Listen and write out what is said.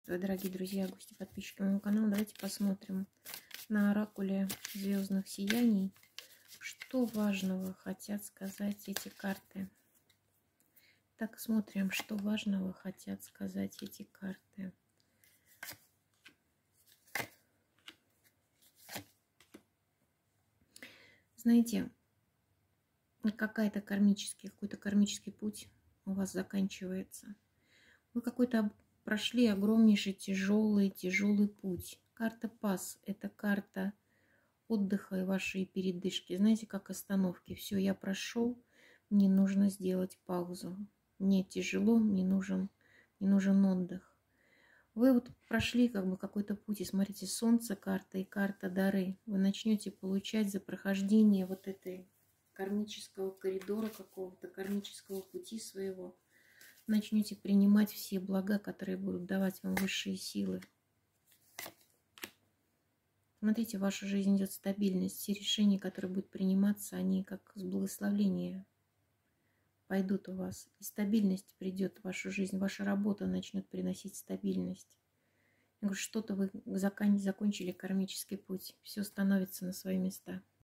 Приветствую, дорогие друзья, гости, подписчики моего канала. Давайте посмотрим на оракуле звездных сияний, что важного хотят сказать эти карты. Так, смотрим, что важного хотят сказать эти карты. Знаете, какой-то кармический путь у вас заканчивается. Вы какой-то прошли огромнейший, тяжелый путь. Карта Пас – это карта отдыха и вашей передышки. Знаете, как остановки. Все, я прошел, мне нужно сделать паузу. Мне тяжело, мне нужен отдых. Вы вот прошли как бы какой-то путь, и смотрите, Солнце карта и карта дары. Вы начнете получать за прохождение вот этой кармического коридора, какого-то кармического пути своего. Начнете принимать все блага, которые будут давать вам высшие силы. Смотрите, ваша жизнь идет стабильность. Все решения, которые будут приниматься, они как с благословения пойдут у вас. И стабильность придет в вашу жизнь. Ваша работа начнет приносить стабильность. Я говорю, что-то вы закончили кармический путь. Все становится на свои места.